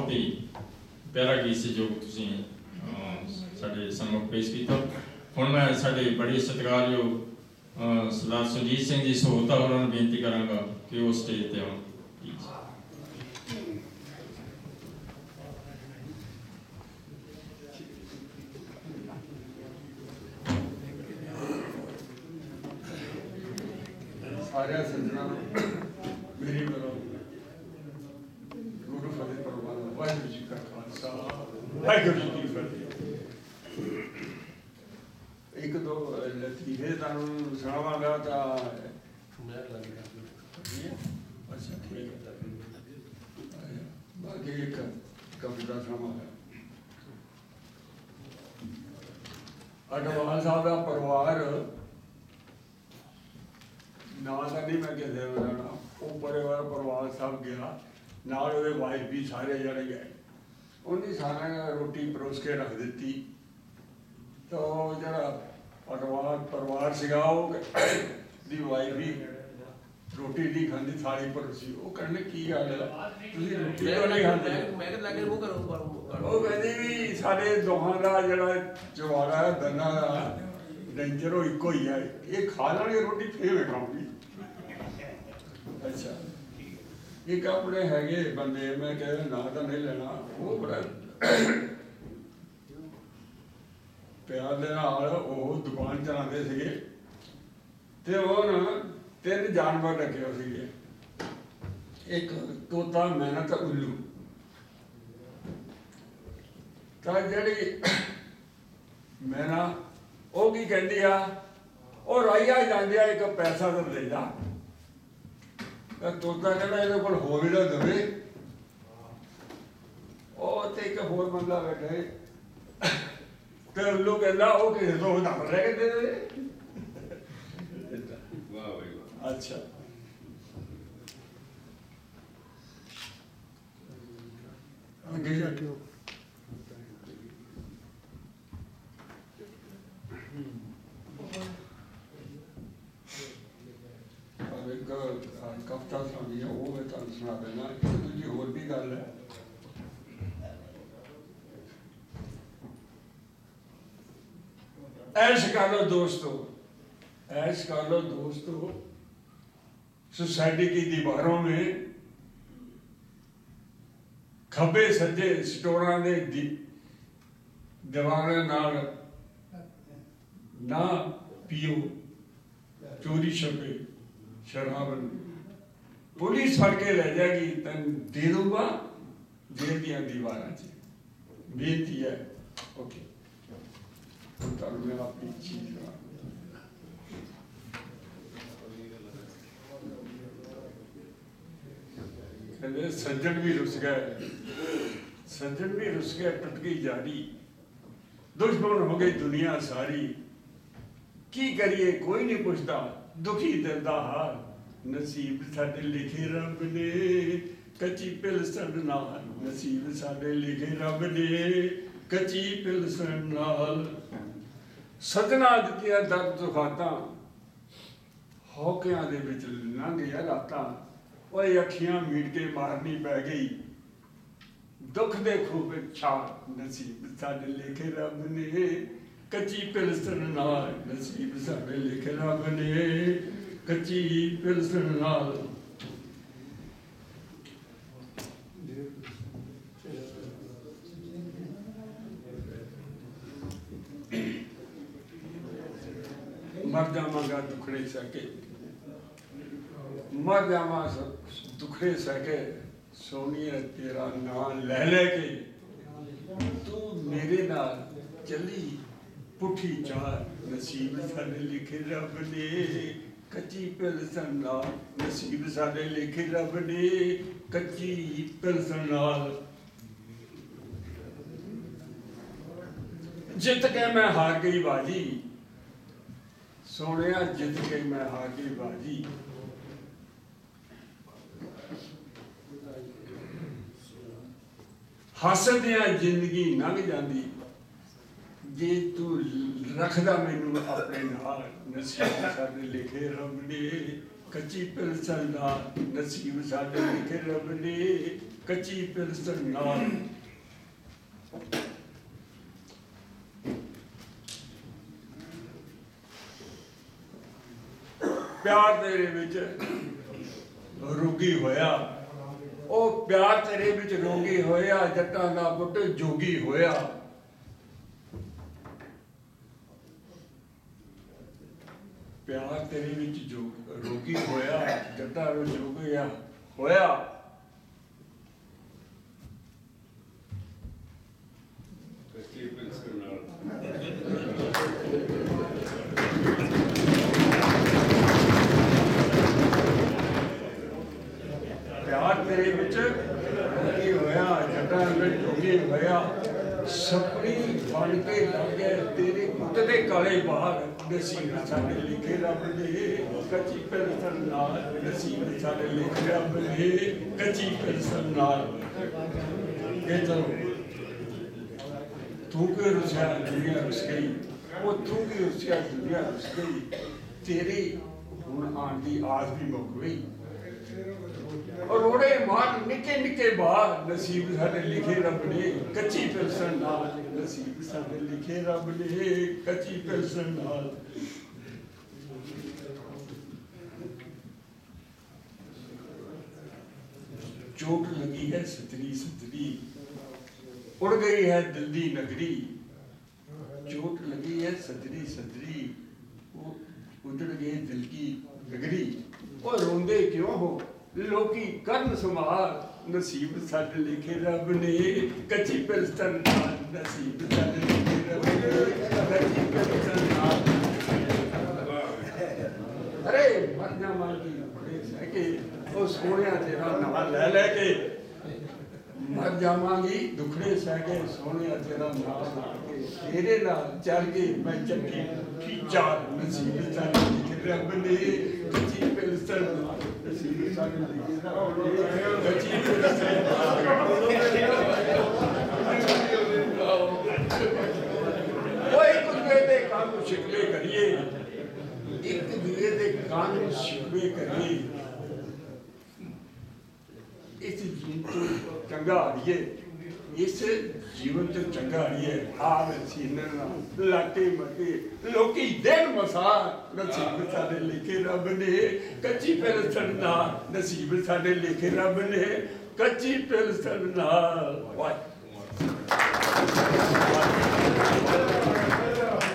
बहुत ही प्यारा गीत से जो तुसीं साडे सम्मुख पेश किया। हुण मैं साडे बड़े सत्कारयोग सरदार सुरजीत सिंह जी सहोता होरां नूं बेनती करांगा कि वो स्टेज ते आउण। सारे सज्जना मेरी करो गुरु फतेह परवान वाहिगुरू जी का खालसा वाहिगुरू जी की फतेह। एक दो लतीफे तुहानूं सुणावांगा तां अच्छा ठीक है। बाकी एक कविता सुणावांगा। अडवाल साहब का परिवार ना तो नहीं मैं किसी को जाना, वो परिवार सब गया नाल ਉਹਦੇ वाइफ भी सारे जने गए। उन्हें सारे रोटी परोस के रख दी। तो जरा परिवार सीगा दी वाइफ भी रोटी नहीं खाती थाली परोसी। वो कहने की गल है तुसीं रोटी क्यों नहीं खाते? वो कहती भी सारे दोहां दा जरा जवाड़ा है दंदा दा डेंजर हो इको ही है, ये खा लांगे रोटी फिर मैं खाऊंगी। अच्छा एक अपने हैगे बंदे मैं कह ना तो नहीं लेना, वो बड़ा प्यार दे नाल वो दुकान चलाते सीगे ते वो ना 3 जानवर रखे सीगे, एक तोता मैना ते उल्लू। तां जिहड़ी मैना वो की कहती आ वो राइया जांदी आ एक पैसा तो दे जा। तोता कहना ये कोल हो भी ना दे। एक होर बंदा बैठे तो उल्लू कहता वो किसी तो उधार रह के दे दे। अच्छा आगे जाके कविता सुनी है वो मैं तुहानूं सुना देना। दूजी होर भी गल है। ऐश कर लो दोस्तों, ऐश कर लो दोस्तों, सोसाइटी की दीवारों में खब्बे सज्जे स्टोरां दे दीवारां नाल ना पियो चोरी छपे शराब। पुलिस फड़ के ले जाएगी तेन दे दूंगा जेल दियां दीवारां च। बेनती है ओके मैं अपनी चीज कहते सज्जन भी रुस गए, सज्जन भी रुस गए टूट गई यारी, दुश्मन हो गई दुनिया सारी। की करिए कोई नहीं पुछदा दुखी दिल दा हाल, नसीब साडे लिखे रब ने कच्ची पिलसन नाल। नसीब साडे लिखे रब ने कच्ची पिलसन नाल। सजना दित्तियां दर्द दुखातां हौकियां दे विच लंघ गया रातां। ओए अखियां मीट के मारनी पै गई दुख दे खूब छाल। नसीब साडे लिखे रब ने कच्ची पिलसन नाल। नसीब साडे लिखे रब ने कच्ची पिलसन नाल। मर जावांगा दुखड़े सके, मर जावा दुखड़े सके, सोनिए तेरा नाम ले लेके तू मेरे नाल चली पुठी चाल। नसीब साडे लिखे रब ने कच्ची पिलसन नाल। नसीब साडे लिखे रब ने कच्ची पिलसन नाल। जित के मैं हार गई बाजी, सोनिया जित के मैं हार गई बाजी। हसदियां जिंदगी लंघ जाती जे तू रखदा मैनू अपने नाल। नसीब साडे लिखे रब ने कच्ची पिलसन नाल। नसीब साडे लिखे रब ने कच्ची पिलसन नाल प्यार तेरे विच रोगी होया ओ प्यार तेरे विच रोगी होया जट्टां दा पुੱਤ जोगी होया प्यार तेरे विच जो रोगी होया जट्टां दा जोगी होया प्यार तेरे विच रोगी होया जट्टां दा जोगी होया सपनी बन के लग गए तेरे पुੱਤ दे काले बाग नसीब साडे लिखे रब ने कच्ची पिलसन नाल नसीब साडे लिखे रब ने कच्ची पिलसन नाल ये चलो तू के रुसिया दुनिया रुस गई वो तू की रुसिया दुनिया रुस गई तेरी हुण आन दी आस भी मुक गई और रोड़े मार निके निके बार नसीब साडे लिखे रब ने कच्ची पिलसन नाल नसीब साडे लिखे रब ने कच्ची पिलसन नाल चोट लगी है सतरी सतरी उड़ गई है दिल दी नगरी चोट लगी है सतरी सतरी वो उजड़ गई दिल की नगरी और रोंदे क्यों हो लोकी करन संभाल नसीब साडे लिखे रब ने कच्ची पिलसन नाल नसीब साडे लिखे रब ने कच्ची पिलसन नाल अरे मरना मांगी बड़े सके ओ सोनिया तेरा नाम ले लेके मर जावांगी दुखड़े सके सोनिया तेरा नाम लेके तेरे नाल चल के मैं चक्की खींचा नसीब साडे लिखे रब ने कच्ची पिलसन नाल नसीब साडे लिखे रब ने कच्ची पिलसन ओए एक दूजे दे कानून शिकवे करिए एक दूजे दे कानून शिकवे करिए इस जीवन तो चंगा हारिए इस जीवन तो चंगा हारिए आव सीने लाटे मटे लोकी दिन मसा नसीब साडे लिखे रब ने कच्ची पिलसन नाल नसीब साडे लिखे रब ने कच्ची पिलसन नाल वाह